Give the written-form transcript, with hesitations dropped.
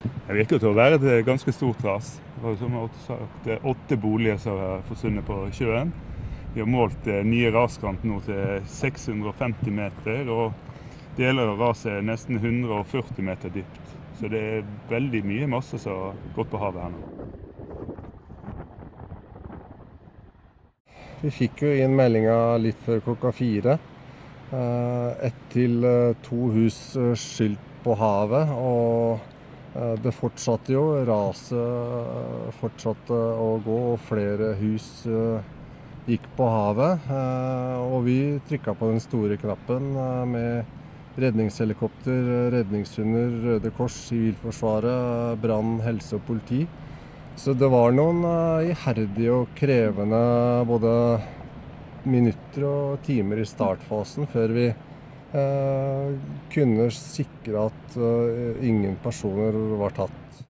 Det virker til å være et ganske stort ras. Det var som sagt 8 boliger som har forsvunnet på sjøen. Vi har målt nye raskant nå til 650 meter, og deler av raset er nesten 140 meter dypt. Så det er veldig mye masse som har gått på havet her nå. Vi fikk jo inn meldinga litt før klokka 4. 1 til 2 hus skylt på havet, og det fortsatte jo. Raset fortsatte å gå, og flere hus gikk på havet. Og vi trykka på den store knappen med redningshelikopter, redningshunder, Røde Kors, Sivilforsvaret, brann, helse og politi. Så det var noen iherdige og krevende både minutter og timer i startfasen før vi kunne sikre at ingen personer var tatt.